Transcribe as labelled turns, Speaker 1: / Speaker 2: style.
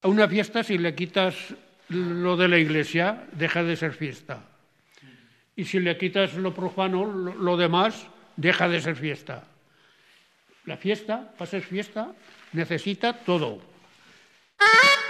Speaker 1: A una fiesta, si le quitas lo de la iglesia, deja de ser fiesta. Y si le quitas lo profano, lo demás, deja de ser fiesta. La fiesta, para ser fiesta, necesita todo.